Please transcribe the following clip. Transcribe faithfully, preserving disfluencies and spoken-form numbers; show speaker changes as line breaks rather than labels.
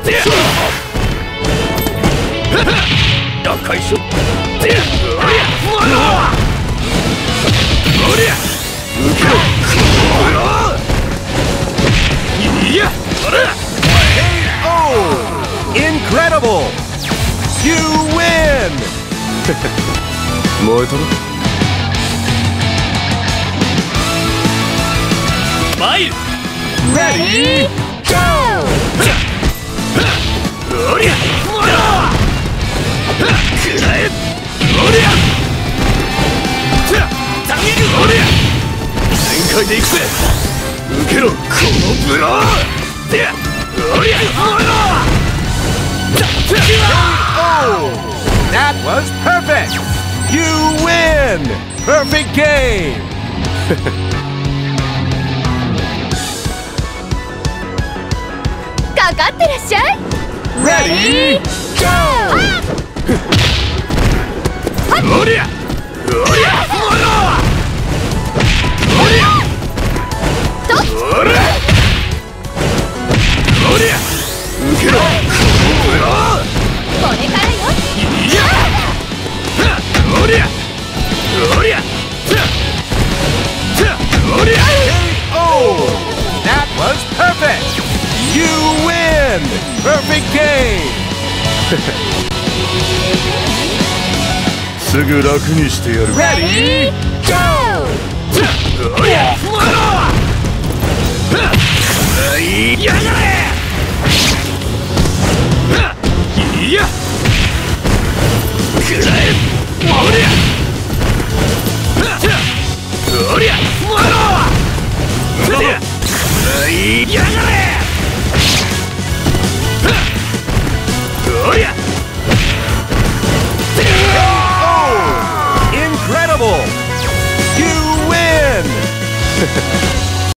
打開しろ。おりゃおりゃ受けろ。いやそれ
ケーオー! Incredible! You win! 燃えたな。
マイル
Ready? Go!
おりゃくらえ。おりゃおりゃ全開で行くぜ。受けろこのブロー。でおりゃおら
Oh! That was perfect! You win! Perfect game!
かかってらっしゃい。
Ready? Go!
おりゃおりゃおらおりゃおらおりゃ受けろこのブロー。
これからよ。
いやおりゃおりゃおりゃ
ケーオー! That was perfect! You win! Perfect game!
すぐ楽にしてやる。
Ready? Go!
おりゃおらいやがれ。いやくらえ。おりゃおりゃおらいやがれ。おりゃ